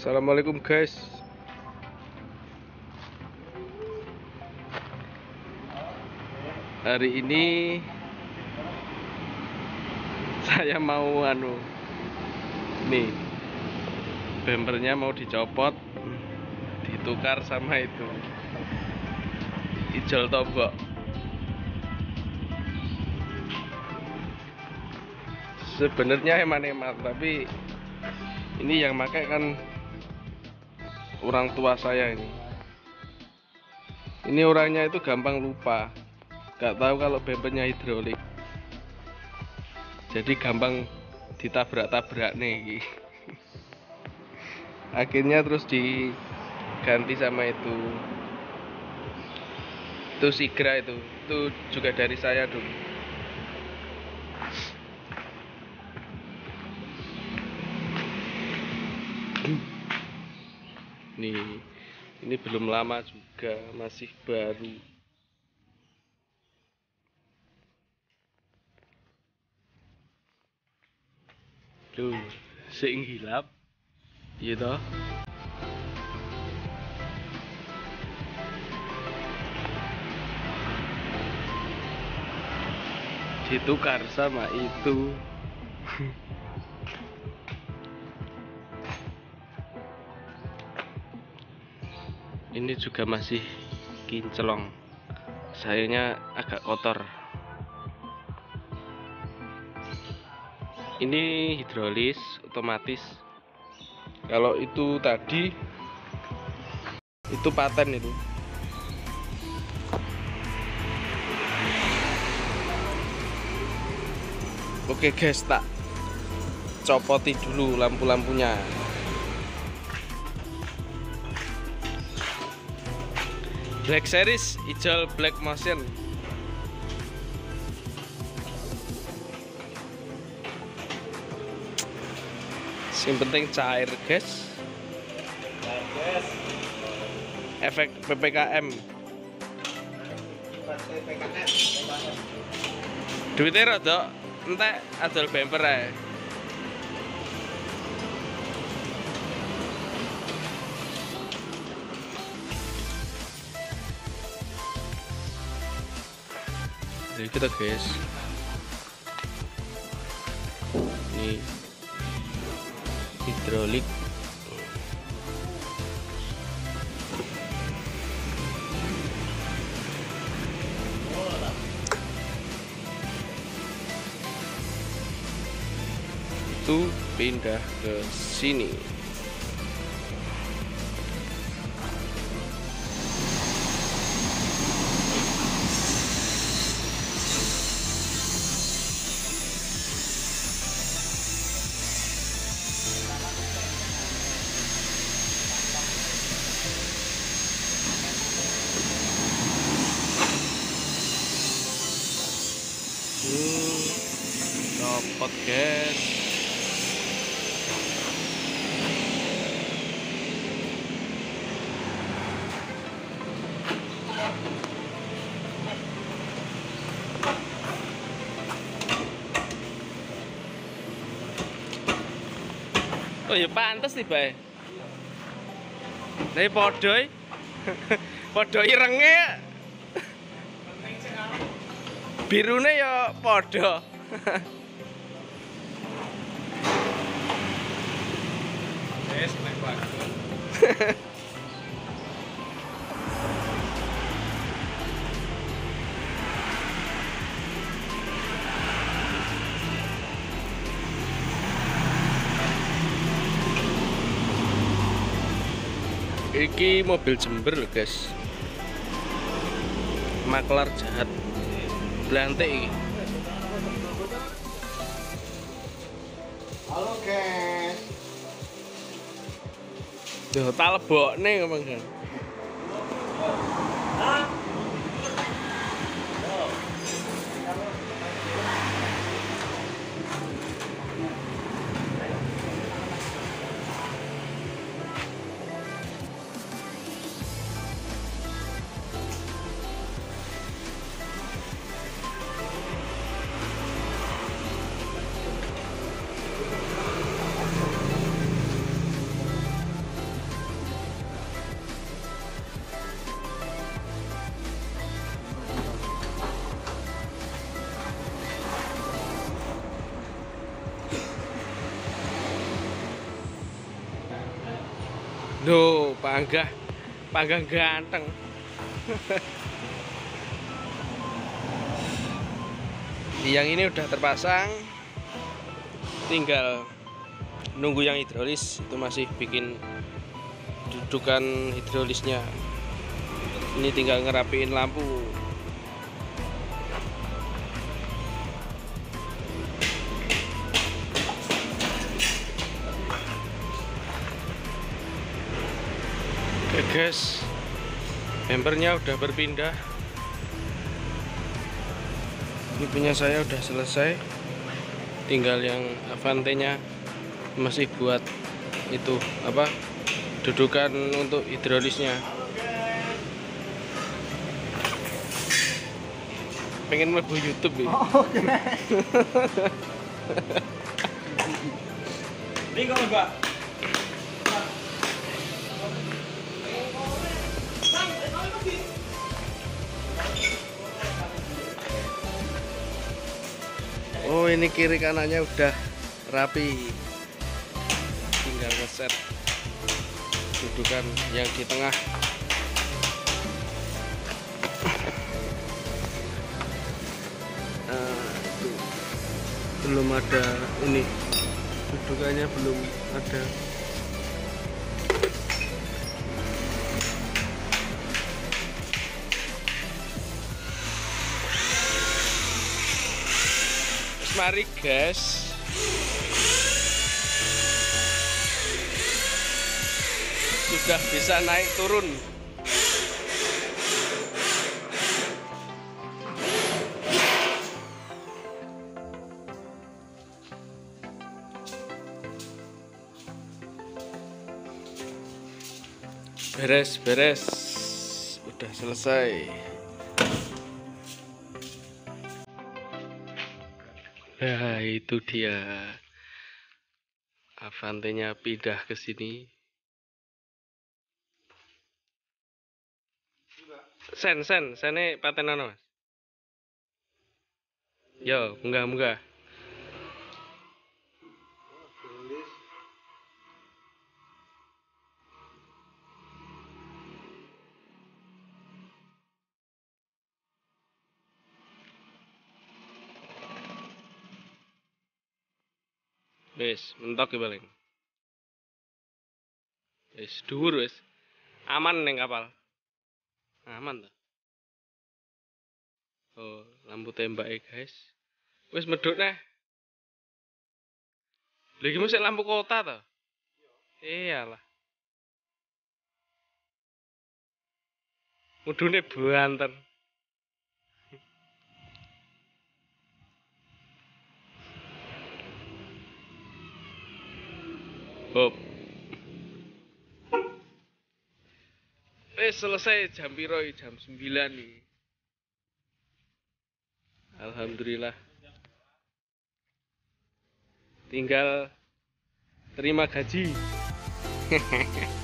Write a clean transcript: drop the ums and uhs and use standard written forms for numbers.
Assalamualaikum guys. Hari ini saya mau nih bempernya mau dicopot, ditukar sama itu ijol tombok. Sebenarnya hemat-hemat, tapi ini yang pakai kan orang tua saya ini. Ini orangnya itu gampang lupa, nggak tahu kalau bempernya hidrolik, jadi gampang ditabrak-tabrak nih. Akhirnya terus diganti sama itu Sigra itu juga dari saya dulu. Nih, ini belum lama juga, masih baru. Tuh, sing hilap, iya toh. Ditukar sama itu. Ini juga masih kinclong, sayanya agak kotor. Ini hidrolis otomatis. Kalau itu tadi itu paten itu. Oke guys, tak copoti dulu lampu-lampunya. Black Series ijol Black Motion. Yang penting cair guys. Efek PPKM. Duitnya rada entek adol bemper ae. Jadi kita guys, ini hidrolik. Itu pindah ke sini. Copot guys. Oh ya pantes nih bae. Nek padha padha irenge. Birune ya padha. Wes nek bagus. Iki mobil Jember loh guys, maklar jahat, belantik iki. Halo guys. Duh, tak lebokne ngomong kan. Duh, panggang ganteng. Yang ini udah terpasang, tinggal nunggu yang hidrolis. Itu masih bikin dudukan hidrolisnya. Ini tinggal ngerapiin lampu. Oke guys, bempernya udah berpindah. Ini punya saya udah selesai, tinggal yang Avante-nya masih buat itu apa, dudukan untuk hidrolisnya. Pengen mlebu YouTube ya. Ini kok Mbak? Oh, ini kiri kanannya udah rapi, tinggal ngeset dudukan yang di tengah. Tuh. Belum ada ini, dudukannya belum ada. Mari guys, sudah bisa naik turun. Beres, udah selesai. Nah, itu dia. Avante-nya pindah ke sini. Sene paten ono, Mas. Yo, munggah. Wis, mentok ya paling. Wis dhuwur wis. Aman ning kapal. Aman tuh. Oh, lampu tembake guys. Wis medhuk neh. Lha iki mesti lampu kota to? Iyalah. Mudune banter. Hop. Selesai jam piro? Jam 9 nih. Alhamdulillah. Tinggal terima gaji.